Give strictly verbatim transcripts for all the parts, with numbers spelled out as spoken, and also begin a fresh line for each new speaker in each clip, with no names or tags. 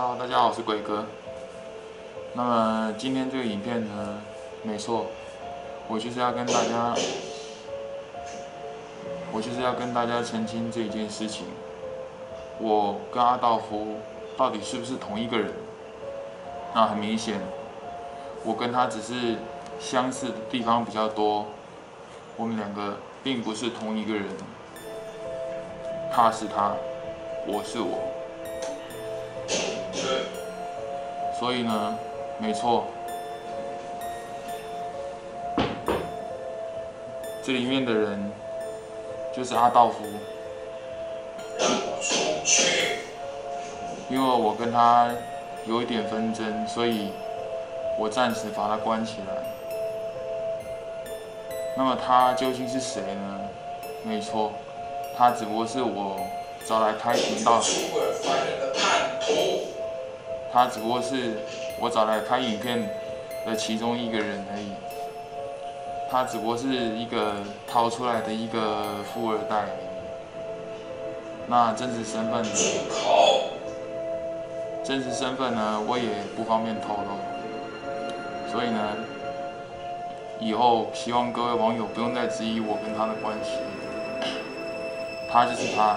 Hello， 大家好，我是鬼哥。那么今天这个影片呢，没错，我就是要跟大家，我就是要跟大家澄清这一件事情。我跟阿道夫到底是不是同一个人？那很明显，我跟他只是相似的地方比较多，我们两个并不是同一个人。他是他，我是我。所以呢，没错，这里面的人就是阿道夫。
让我出去！
因为我跟他有一点纷争，所以我暂时把他关起来。那么他究竟是谁呢？没错，他只不过是我找来开频道。
出尔反尔的叛徒。
他只不过是我找来拍影片的其中一个人而已。他只不过是一个逃出来的一个富二代而已。那真实身份呢？真实身份呢，我也不方便透露。所以呢，以后希望各位网友不用再质疑我跟他的关系。他就是他，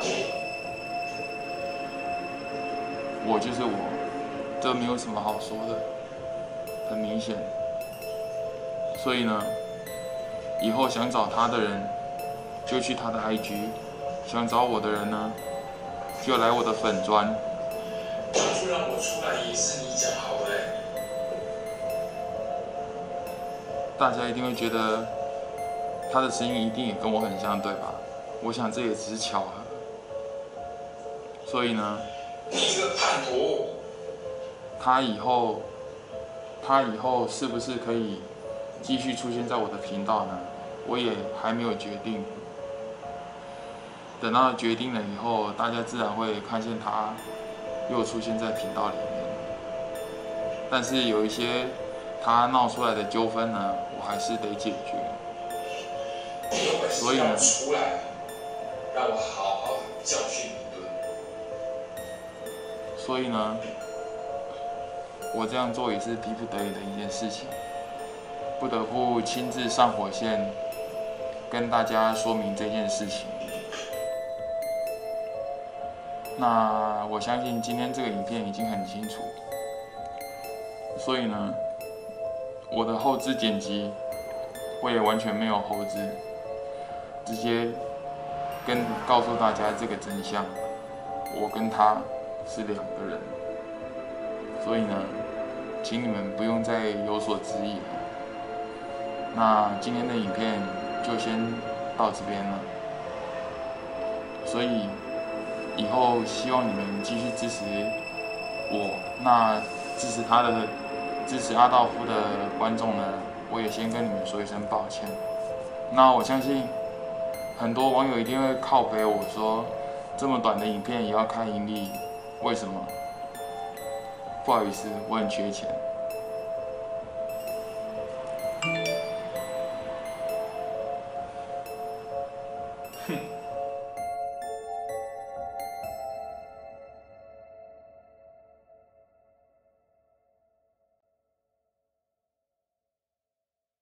我就是我。这没有什么好说的，很明显。所以呢，以后想找他的人就去他的 I G， 想找我的人呢就来我的粉专。
当初让我出来也是你讲好的。
大家一定会觉得他的声音一定也跟我很像，对吧？我想这也只是巧合。所以呢，
你这个叛徒！
他以后，他以后是不是可以继续出现在我的频道呢？我也还没有决定。等到决定了以后，大家自然会看见他又出现在频道里面。但是有一些他闹出来的纠纷呢，我还是得解决。所以呢，
出来，让我好好教训你一顿。
所以呢，我这样做也是逼不得已的一件事情，不得不亲自上火线，跟大家说明这件事情。那我相信今天这个影片已经很清楚，所以呢，我的后置剪辑我也完全没有后置，直接跟告诉大家这个真相，我跟他是两个人。所以呢，请你们不用再有所质疑了。那今天的影片就先到这边了。所以以后希望你们继续支持我，那支持他的、支持阿道夫的观众呢，我也先跟你们说一声抱歉。那我相信很多网友一定会靠北我说，这么短的影片也要开盈利，为什么？不好意思，我很缺钱。哼。